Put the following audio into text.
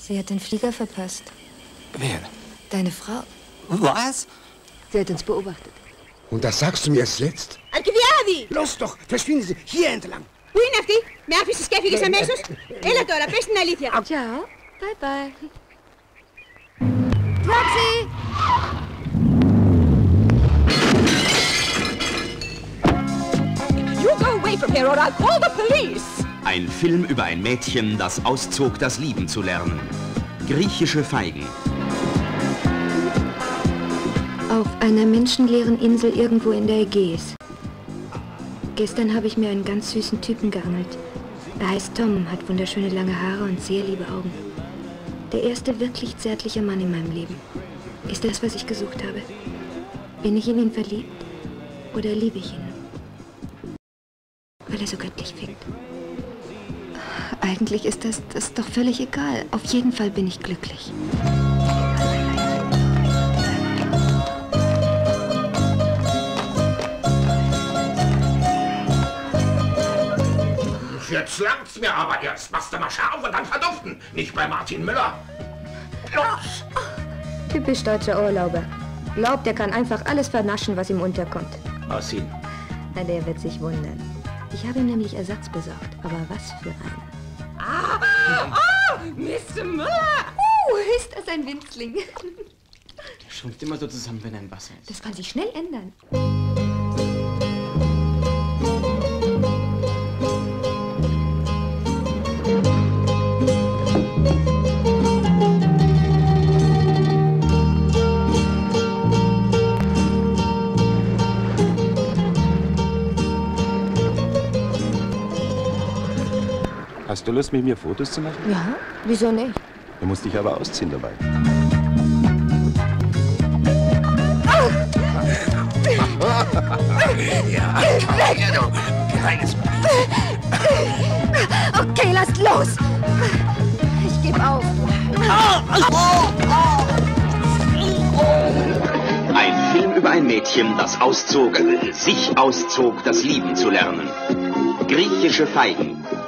Sie hat den Flieger verpasst. Wer? Deine Frau. Was? Sie hat uns beobachtet. Und das sagst du mir erst letzt? Los doch, verschwinden Sie hier entlang. Πού είναι αυτή? Με άφησες και έφυγες αμέσως? Έλα τώρα, πες την αλήθεια. Ciao. Bye bye. Taxi! You go away from here or I'll call the police. Ein Film über ein Mädchen, das auszog, das Lieben zu lernen. Griechische Feigen. Auf einer menschenleeren Insel irgendwo in der Ägäis. Gestern habe ich mir einen ganz süßen Typen geangelt. Er heißt Tom, hat wunderschöne lange Haare und sehr liebe Augen. Der erste wirklich zärtliche Mann in meinem Leben. Ist das, was ich gesucht habe? Bin ich in ihn verliebt? Oder liebe ich ihn? Weil er so göttlich fickt. Eigentlich ist das doch völlig egal. Auf jeden Fall bin ich glücklich. Jetzt langt's mir aber erst. Machst du mal scharf und dann verduften. Nicht bei Martin Müller. Los! Typisch deutscher Urlauber. Glaubt, er kann einfach alles vernaschen, was ihm unterkommt. Ausziehen. Na, der wird sich wundern. Ich habe ihm nämlich Ersatz besorgt. Aber was für einen. Mr. Müller! Ist das ein Winzling? Der schrumpft immer so zusammen, wenn er im Wasser ist. Das kann sich schnell ändern. Hast du Lust, mit mir Fotos zu machen? Ja, wieso nicht? Du musst dich aber ausziehen dabei. Ja, du kleines Okay, lasst los! Ich gebe auf. Ein Film über ein Mädchen, das auszog, sich auszog, das Lieben zu lernen. Griechische Feigen.